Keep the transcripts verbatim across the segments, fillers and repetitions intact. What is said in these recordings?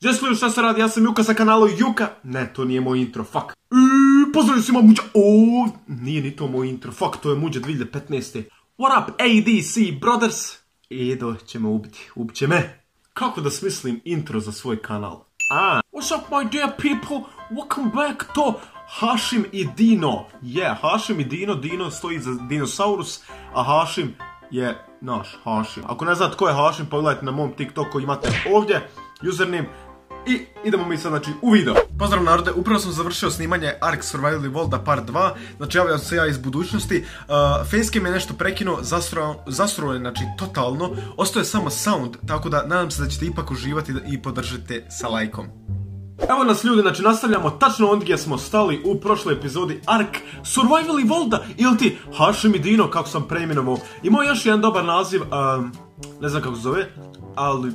Džesluju, šta se radi, ja sam Juka sa kanala Juka. Ne, to nije moj intro, fuck. Iiii, pozdravim svima Muđa. Oooo, nije ni to moj intro, fuck, to je Muđa dvije hiljade petnaeste. What up, A D C Brothers? Edo će me ubiti, ubit će me. Kako da smislim intro za svoj kanal? Ah, what's up my dear people, welcome back to Hašim i Dino. Yeah, Hašim i Dino, Dino stoji za dinosaurus, a Hašim je naš Hašim. Ako ne znate ko je Hašim, pogledajte na mom TikToku, imate ovdje username. I idemo mi sad znači u video. Pozdrav narode, upravo sam završio snimanje Ark Survival Evolved part dva. Znači javljam se ja iz budućnosti. uh, Facecam je nešto prekinuo, zastruo je znači totalno. Ostao je samo sound, tako da nadam se da ćete ipak uživati i podržite sa lajkom. Evo nas ljudi, znači nastavljamo tačno ondje gdje smo stali u prošloj epizodi Ark Survival Evolved, ili ti Hašim i Dino kako sam preimenovao. Imao još jedan dobar naziv, um, ne znam kako se zove, ali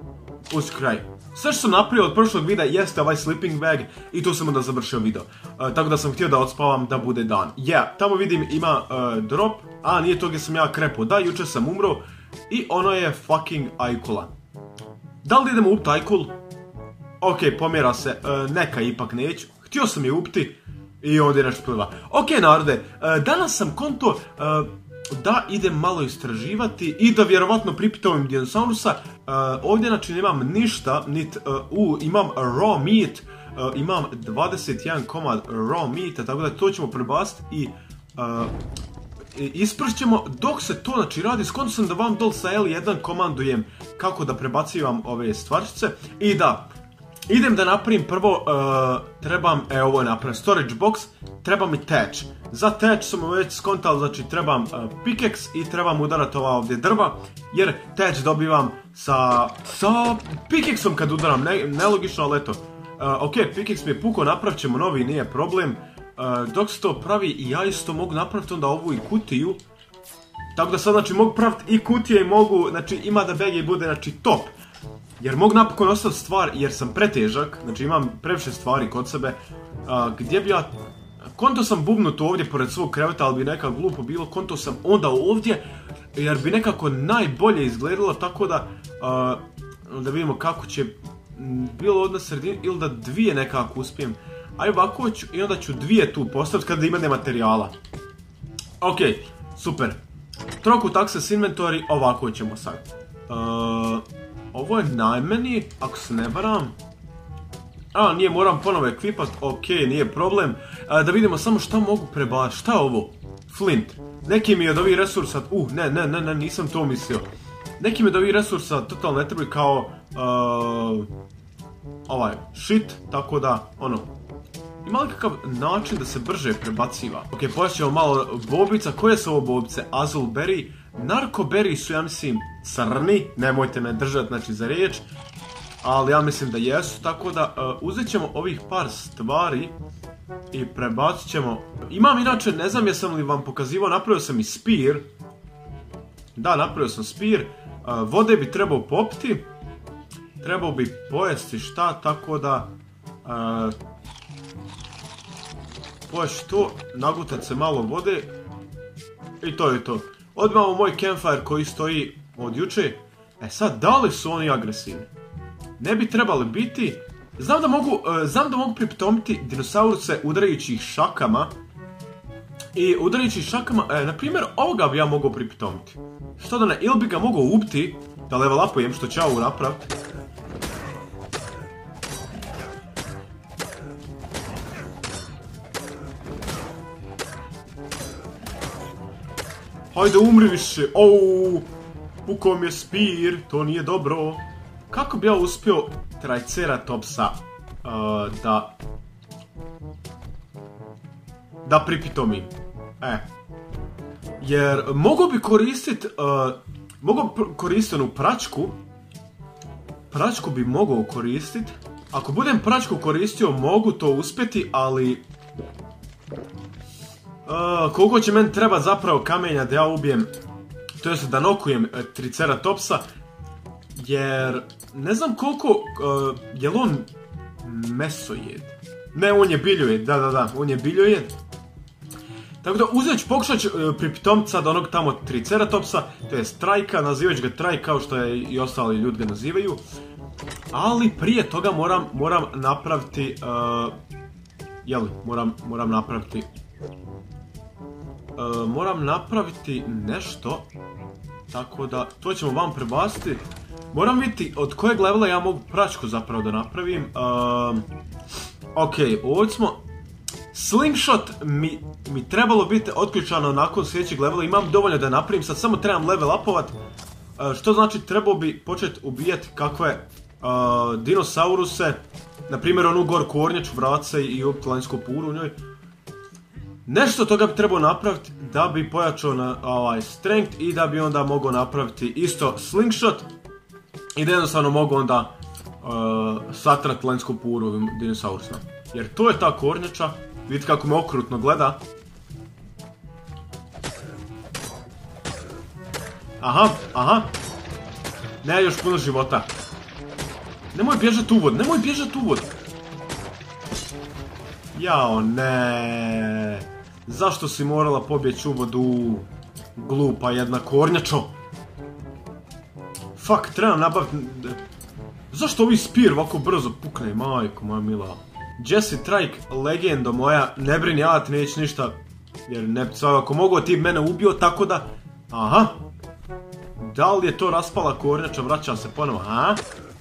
uz kraj. Sve što sam napravio od prošlog videa jeste ovaj sleeping bag i tu sam onda završio video. Uh, tako da sam htio da odspavam da bude dan. Yeah, tamo vidim ima uh, drop, a nije to gdje sam ja krepo. Da, jučer sam umro i ono je fucking ajkula. Da li idemo upti ajkul? Ok, pomjera se, uh, neka ipak neću. Htio sam je upti i ovdje nešto pliva. Ok narode, uh, danas sam konto uh, da idem malo istraživati i da vjerovatno pripitovam dinosaurusa. Uh, ovdje znači nemam ništa, nit, uh, uh, imam raw meat, uh, imam dvadeset jedan komad raw meata, tako da to ćemo prebaciti i uh, ispršćemo dok se to znači radi. Skonto sam da vam dol sa L jedan komandujem kako da prebacivam ove stvarčice. I da, idem da napravim prvo, uh, trebam, e ovo je napravim, storage box, treba mi thatch. Za thatch sam već skontali, znači trebam uh, pickaxe i trebam udarati ova ovdje drva, jer thatch dobivam sa, sa pickaxeom kad udaram, ne, nelogično, ali eto. Uh, ok, pickaxe mi je pukao, napravit ćemo novi, nije problem. Uh, dok se to pravi i ja isto mogu napraviti onda ovu i kutiju. Tako da sad znači mogu praviti i kutije i mogu, znači ima da bag bude znači top. Jer mogu napokon ostaviti stvar jer sam pretežak, znači imam previše stvari kod sebe. Uh, gdje bi ja, konto sam bubnut ovdje pored svog kreveta, ali bi nekako glupo bilo, konto sam onda ovdje, jer bi nekako najbolje izgledalo, tako da, uh, da vidimo kako će, bilo od na sredini, ili da dvije nekako uspijem. Aj ovako ću, i onda ću dvije tu postaviti kada ima ne materijala. Ok, super. Trokut access inventory, ovako ćemo sad. Uh, Ovo je najmeni, ako se ne varam. A, nije, moram ponovo ekvipat, ok, nije problem. A, da vidimo samo šta mogu prebaciti. Šta je ovo? Flint. Neki mi od ovih resursa, uh, ne, ne, ne, ne, nisam to mislio. Neki mi od ovih resursa totalno ne trebaju kao, uh, ovaj, shit, tako da, ono, ima li kakav način da se brže prebaciva? Ok, pojaćemo malo bobica, koje su ovo bobice? Azulberry. Narkoberry su, ja mislim, crni, nemojte me držati znači za riječ, ali ja mislim da jesu, tako da uh, uzet ćemo ovih par stvari i prebacit ćemo. Imam inače, ne znam jesam li vam pokazivao, napravio sam i spear. Da, napravio sam spear, uh, vode bi trebao popiti, trebao bi pojesti šta, tako da uh, pojesti to, nagutat se malo vode i to je to. Odmah u moj campfire koji stoji od juče. E sad, da li su oni agresivni? Ne bi trebali biti. Znam da mogu, uh, znam da mogu pripitomiti dinosauruse udarajući ih šakama. I udarajući ih šakama, e, na primjer, ovoga bi ja mogao pripitomiti. Što da ne, ili bi ga mogao ubiti, da level upujem, što ću ja ovo napraviti. Hajde umri više, ouuu, pukao mi je spear, to nije dobro. Kako bi ja uspio Triceratopsa uh, da, da pripitomim? E, jer mogu bi koristit, uh, mogu koristiti onu pračku, pračku bi mogao koristit. Ako budem pračku koristio mogu to uspjeti, ali Uh, koliko će meni treba zapravo kamenja da ja ubijem, to jest da nokujem uh, Triceratopsa, jer ne znam koliko, uh, je li on mesojed? Ne, on je biljojed, da, da, da, on je biljojed. Tako da uzet ću, pokušat ću uh, pripitomiti sad onog tamo Triceratopsa, to jest Trajka, nazivajući ga Traj kao što je i ostali ljudi ga nazivaju. Ali prije toga moram, moram napraviti... Uh, jeli, moram, moram napraviti... Uh, moram napraviti nešto. Tako da, to ćemo vam prebaciti. Moram vidjeti od kojeg levela ja mogu pračku zapravo da napravim. Uh, ok, ovdje smo... Slingshot mi, mi trebalo biti otključano nakon sljedećeg levela. Imam dovoljno da napravim, sad samo trebam level upovat. Uh, što znači trebao bi početi ubijati kakve uh, dinosauruse. Naprimjer onu gor kornjaču, vrace i optilanjsku puru u njoj. Nešto toga bi trebao napraviti da bi pojačao na ovaj strength i da bi onda mogao napraviti isto slingshot. I da jednostavno mogu onda uh, satrat lanjsku puru ovim dinosaurusima. Jer to je ta kornjača. Vidite kako me okrutno gleda. Aha, aha. Ne, još puno života. Nemoj bježat u vod, nemoj bježat u vod. Jao, ne. Zašto si morala pobjeći u vodu? Glupa jedna kornjačo. Fuck, trebam nabaviti... Zašto ovi spear ovako brzo pukne, majko moja mila. Jesse Trike, legendo moja, ne brini, ja ti neću ništa. Jer ne bi svakako mogao ti mene ubio, tako da... Aha. Da li je to raspala kornjača, vraća se ponovo, a?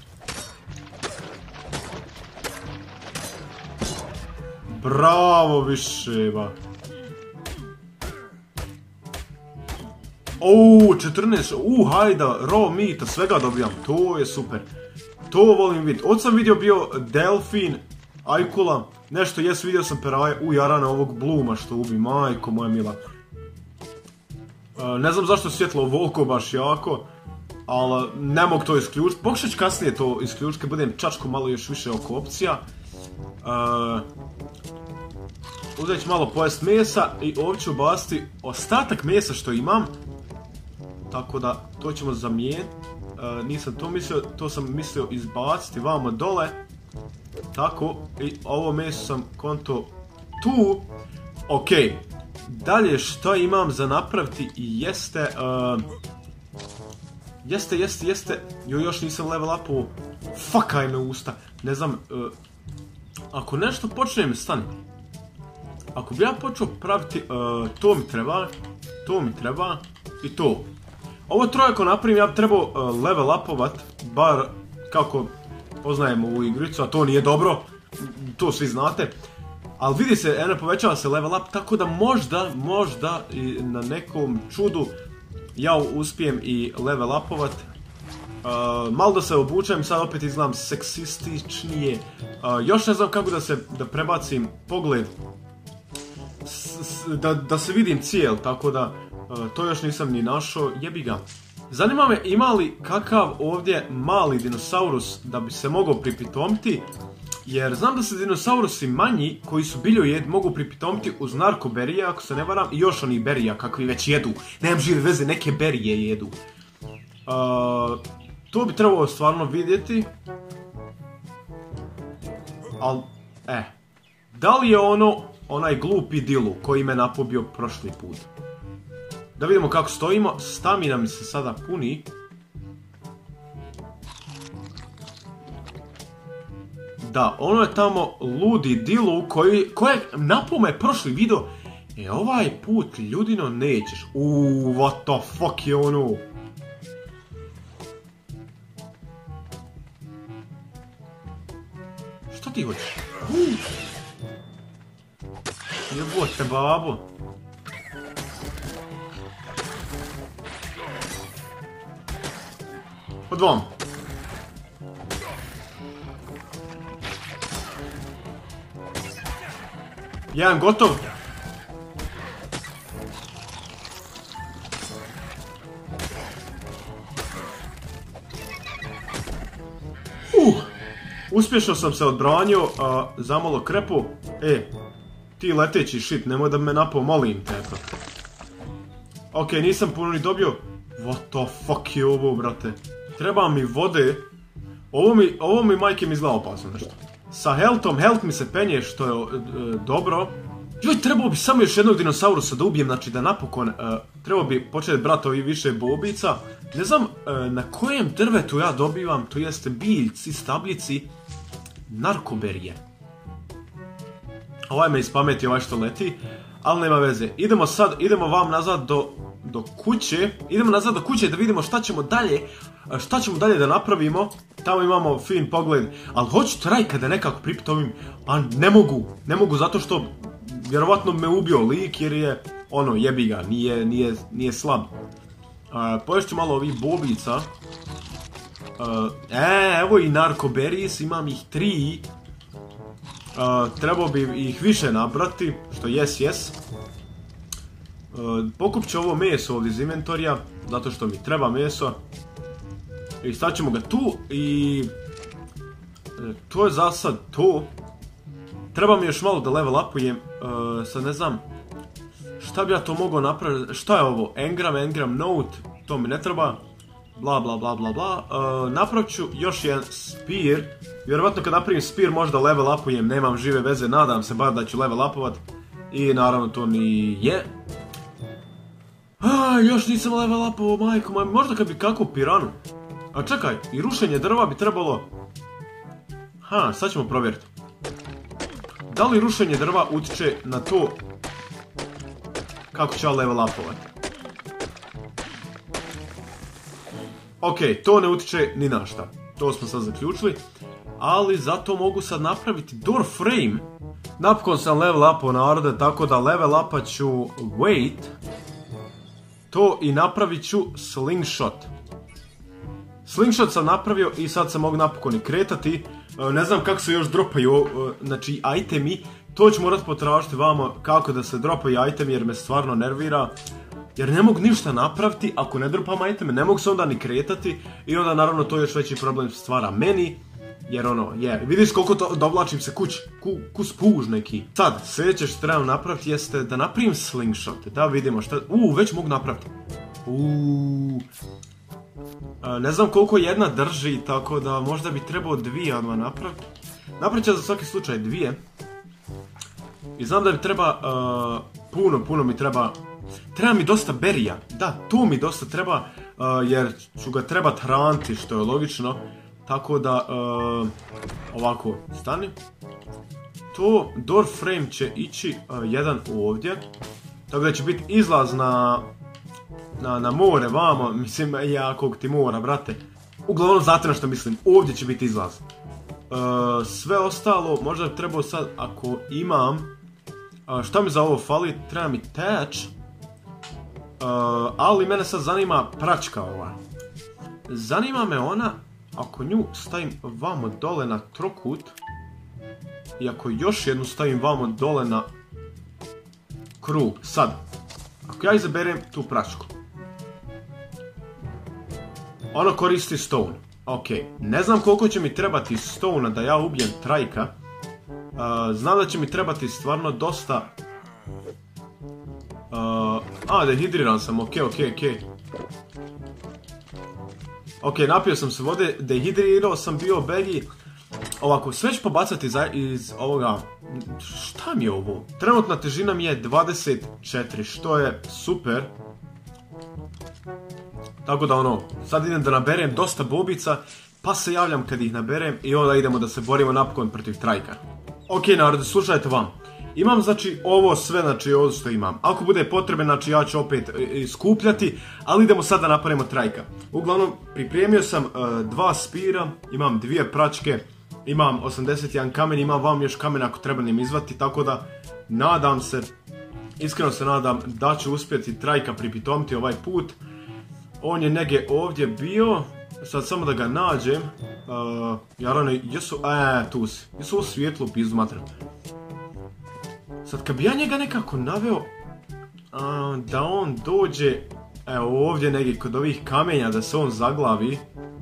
Bravo više, ba. Uuu, četrnaest, uuu, hajda, raw meata, svega dobijam, to je super. To volim vidjeti. Od sam vidio bio delfin, ajkula, nešto jes, vidio sam peraje, u jarana ovog bluma što ubi, majko moja mila. Uh, ne znam zašto svjetlo ovoliko baš jako, ali ne mogu to isključiti. Pokušat ću kasnije to isključiti, kad budem čačko malo još više oko opcija. Uh, uzet ću malo pojest mesa i ovdje ću ubaciti ostatak mesa što imam. Tako da to ćemo zamijeniti. Uh, nisam to mislio, to sam mislio izbaciti vamo dole. Tako, i ovo meso sam konto tu. Ok, dalje što imam za napraviti jeste... Uh, jeste, jeste, jeste... Jo, još nisam level upu. Fakaj me usta. Ne znam, uh, ako nešto počnem, stani. Ako bi ja počeo praviti, uh, to mi treba, to mi treba i to. Ovo troje ako napravim, ja bi trebao uh, level upovat, bar kako poznajemo ovu igricu, a to nije dobro, to svi znate. Ali vidi se, ene, povećava se level up, tako da možda, možda i na nekom čudu ja uspijem i level upovat. Uh, malo da se obučem, sad opet izgledam seksističnije. Uh, još ne znam kako da se, da prebacim pogled. S, s, da, da se vidim cijel, tako da uh, to još nisam ni našao, jebi ga. Zanima me ima li kakav ovdje mali dinosaurus da bi se mogao pripitomiti, jer znam da se dinosaurusi manji koji su biljojed mogu pripitomiti uz narkoberije, ako se ne varam, i još oni berija kakvi već jedu. Nemam žive veze, neke berije jedu. Uh, to bi trebalo stvarno vidjeti. Al, eh, da li je ono onaj glupi Dilu koji me napobio prošli put? Da vidimo kako stojimo. Stamina mi se sada puni. Da, ono je tamo ludi Dilu koji, kojeg napao me prošli video. E, ovaj put, ljudino, nećeš. Uuu, what the fuck je ono? Što ti hoćeš? Jebote, babo. Od vam. Jedan gotov. Uh, uspješno sam se odbranio, a zamalo krepu. E, ti leteći shit, nemoj da me napao, molim te. Ok, nisam puno ni dobio. What the fuck je ovo, brate? Treba mi vode. Ovo mi, ovo mi majke mi izgleda opasno nešto. Sa healthom, health mi se penje što je e, dobro. Joj, trebao bi samo još jednog dinosaurusa da ubijem, znači da napokon, uh, trebao bi početi bratovi više bobica. Ne znam uh, na kojem drvetu ja dobivam, to jeste biljci, stabljici, narkoberije. Ovaj me ispameti, ovaj što leti, ali nema veze. Idemo sad, idemo vam nazad do, do kuće, idemo nazad do kuće da vidimo šta ćemo dalje, šta ćemo dalje da napravimo. Tamo imamo fin pogled, ali hoću trajka da nekako pripitovim, a ne mogu, ne mogu zato što vjerovatno me ubio lik jer je, ono, jebi ga, nije, nije, nije slab. Uh, poješću malo ovih bobica. Uh, e, evo i narkoberis, imam ih tri. Uh, trebao bi ih više nabrati, što jes, jes. Uh, pokupit ću ovo meso ovdje iz inventorija, zato što mi treba meso. I stavit ćemo ga tu i... Uh, to je za sad to. Treba mi još malo da level upujem, uh, sad ne znam šta bi ja to mogao napraviti, šta je ovo, engram, engram note, to mi ne treba, bla bla bla bla bla, uh, napravit ću još jedan spear, vjerovatno kad napravim spear možda level upujem, nemam žive veze, nadam se bar da ću level upovat, i naravno to mi je. Ah, još nisam level upovao, majko moj, možda kad bi kakvu piranu, a čekaj, i rušenje drva bi trebalo, ha, sad ćemo provjeriti. Da li rušenje drva utiče na to kako ću ja level upovat? Ok, to ne utiče ni na šta. To smo sad zaključili. Ali zato mogu sad napraviti door frame. Napokon sam level upao narode, tako da level upat ću weight. To i napravit ću slingshot. Slingshot sam napravio i sad se mogu napokon i kretati. Ne znam kako se još dropaju, znači, itemi. To ću morat potražiti vama kako da se dropaju itemi jer me stvarno nervira. Jer ne mogu ništa napraviti ako ne dropam iteme, ne mogu se onda ni kretati. I onda naravno to još veći problem stvara meni. Jer ono, je, yeah, vidiš koliko to dovlačim se kući, ku, ku spuž neki. Sad, sljedeće što trebam napraviti jeste da napravim slingshot. Da vidimo šta, uuu, već mogu napraviti. Uuu. Ne znam koliko jedna drži, tako da možda bi trebao dvije odmah napraviti. Napravit ću za svaki slučaj dvije. I znam da mi treba, uh, puno, puno mi treba, treba mi dosta berija. Da, to mi dosta treba, uh, jer ću ga trebat hraniti, što je logično. Tako da, uh, ovako, stani. To, door frame će ići uh, jedan ovdje. Tako da će biti izlaz na... Na, na more, vamo, mislim, jakog ti mora, brate. Uglavnom, znate na što mislim, ovdje će biti izlaz. Uh, sve ostalo, možda bi trebao sad, ako imam, uh, šta mi za ovo fali, treba mi thatch. Uh, ali mene sad zanima pračka ova. Zanima me ona, ako nju stavim vamo dole na trokut, i ako još jednu stavim vamo dole na krug, sad. Ako ja izaberem tu pračku. Ono koristi stone. Ok, ne znam koliko će mi trebati stone da ja ubijem trajka. Uh, znam da će mi trebati stvarno dosta... Uh, a, dehidriran sam, ok, ok, ok. Ok, napio sam se vode, dehidrirao sam bio begi. Ovako, sve ću pobacati za, iz ovoga... Šta mi je ovo? Trenutna težina mi je dvadeset četiri, što je super. Tako da ono, sad idem da naberem dosta bobica, pa se javljam kad ih naberem i onda idemo da se borimo napokon protiv trajka. Ok, narode, slušajte vam. Imam, znači, ovo sve, znači, ovo što imam. Ako bude potrebe, znači, ja ću opet e, skupljati, ali idemo sad da napravimo trajka. Uglavnom, pripremio sam e, dva spira, imam dvije pračke, imam osamdeset jedan kamen, imam vam još kamen ako treba njim izvati, tako da, nadam se, iskreno se nadam da ću uspjeti trajka pripitomiti ovaj put. On je negdje ovdje bio, sad samo da ga nađem, uh, jarane, jesu, eee, tu si, jesu ovo svijetlo pizdu matram. Sad kad bi ja njega nekako naveo, uh, da on dođe, evo ovdje negdje kod ovih kamenja, da se on zaglavi.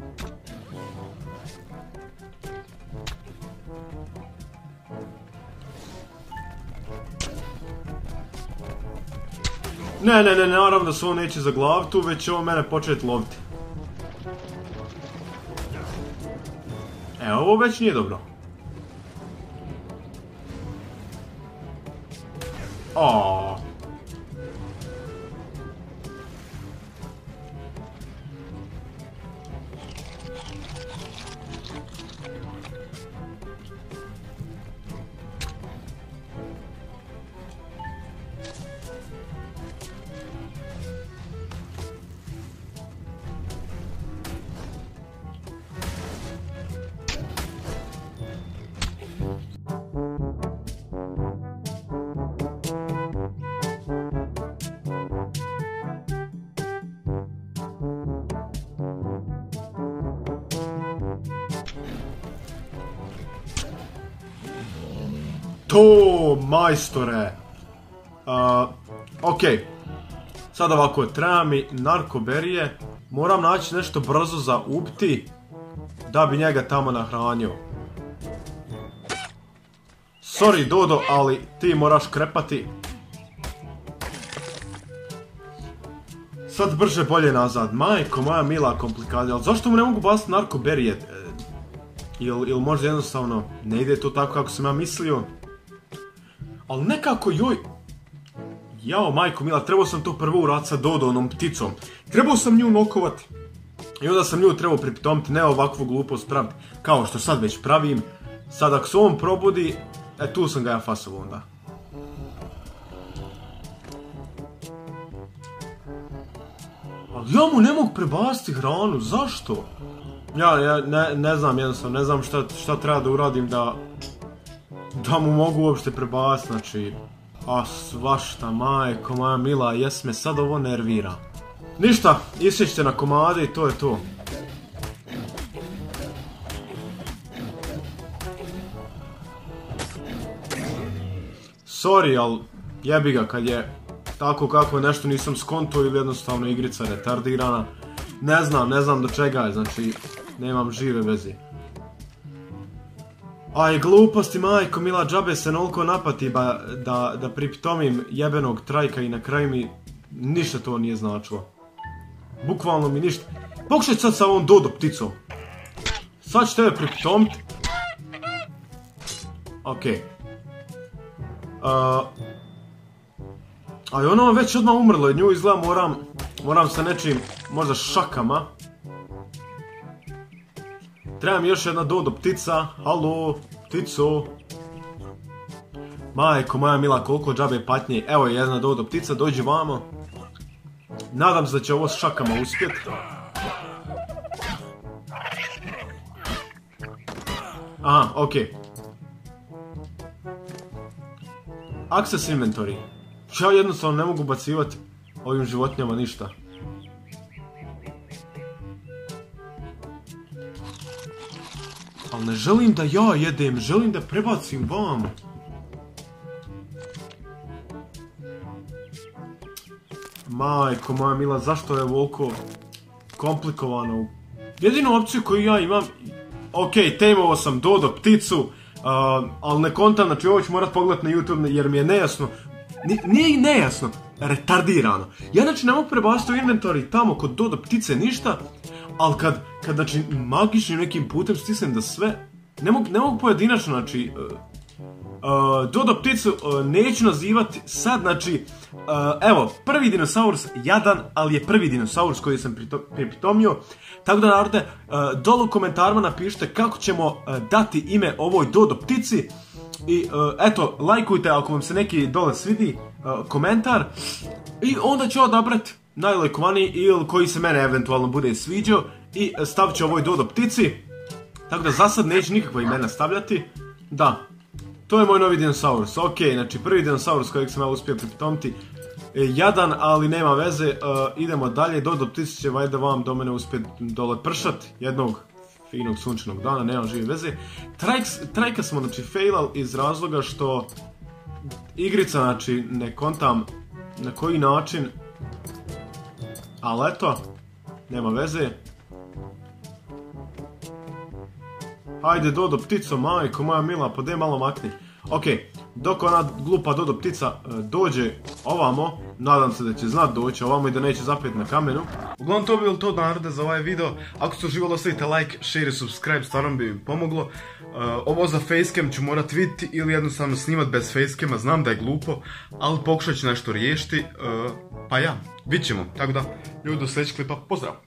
Ne, ne, ne, naravno da se on neće zaglaviti tu, već će on mene početi loviti. E, ovo već nije dobro. Aaaa. To, majstore. Uh, ok. Sad ovako, treba mi narkoberije. Moram naći nešto brzo za ubiti da bi njega tamo nahranio. Sorry Dodo, ali ti moraš krepati. Sad brže bolje nazad. Majko moja mila komplikacija. Ali zašto mu ne mogu baciti narkoberije? Ili il možda jednostavno ne ide to tako kako sam ja mislio. Ali nekako joj... Jao majko mila, trebao sam to prvo uraditi sa Dodo, onom pticom. Trebao sam nju nokovati. I onda sam nju trebao pripitomiti, ne ovakvu glupost praviti. Kao što sad već pravim. Sad ako se on probudi, e tu sam ga ja fasovo onda. Ali ja mu ne mogu prebaciti hranu, zašto? Ja, ja ne, ne znam jednostavno, ne znam šta, šta treba da uradim da... Da mu mogu uopšte prebaciti, znači... A svašta, majko moja mila, jes me sad ovo nervira. Ništa, isjećite na komade i to je to. Sorry, ali jebi ga kad je tako kako nešto nisam skonto ili jednostavno igrica retardirana. Ne znam, ne znam do čega je, znači nemam žive veze. Aj gluposti majko mila, džabe se noliko napati ba, da, da pripitomim jebenog trajka i na kraju mi ništa to nije značilo. Bukvalno mi ništa. Pokušaj sad sa ovom Dodo pticom. Sad ću tebe pripitomiti. Okej. Uh, ali ono već odmah umrlo, nju izgleda moram, moram sa nečim, možda šakama. Treba mi još jedna Dodo ptica, halo, ptico. Majko moja mila, koliko džabe patnje, evo je jedna Dodo ptica, dođi vamo. Nadam se da će ovo s šakama uspjeti. Aha, okej. Access inventory. Ja jednostavno ne mogu bacivati ovim životinjama ništa. Ali ne želim da ja jedem, želim da prebacim vam. Majko moja mila, zašto je ovoliko komplikovano? Jedinu opciju koju ja imam... Ok, tameovao sam Dodo pticu, uh, ali ne kontam, znači ovo ću morat pogledati na YouTube jer mi je nejasno. N nije i nejasno, retardirano. Ja znači ne mogu prebaciti u inventory tamo kod Dodo ptice ništa, ali kad, kad znači magičnim nekim putem stisnem da sve, ne mogu, ne mogu pojedinačno, znači, uh, uh, Dodo pticu uh, neću nazivati sad, znači, uh, evo, prvi dinosaurus jadan, ali je prvi dinosaurus koji sam pripitomio, tako da narode, uh, dole u komentarima napišite kako ćemo uh, dati ime ovoj Dodo ptici. I uh, eto, lajkujte ako vam se neki dole svidi uh, komentar. I onda ću odabrati najlajkovaniji ili koji se mene eventualno bude sviđao i stavit ću ovoj Dodo ptici. Tako da za sad neću nikakva imena stavljati. Da, to je moj novi dinosaurus. Ok, znači prvi dinosaurus kojeg sam ja uspio pripitomiti. Jadan, ali nema veze. Uh, idemo dalje, Dodo ptici će valjda vam do mene uspjeti dole pršat jednog finog sunčanog dana, nema žive veze. Trajks, trajka smo znači failali iz razloga što igrica, znači ne kontam na koji način, ali eto, nema veze. Hajde Dodo ptico, majko moja mila, pa de malo makni. Ok, dok ona glupa Dodo ptica dođe ovamo, nadam se da će znat doći ovamo i da neće zapet na kamenu. Uglavnom to bi bilo to narode za ovaj video. Ako ste uživali, ostavite like, share i subscribe, stvarno bi mi pomoglo. Uh, ovo za facecam ću morat vidjeti ili jednostavno snimat bez facecama, znam da je glupo, ali pokušat ću nešto riješiti. Uh, pa ja, vidit ćemo. Tako da, ljudi, do sljedećeg klipa, pozdrav!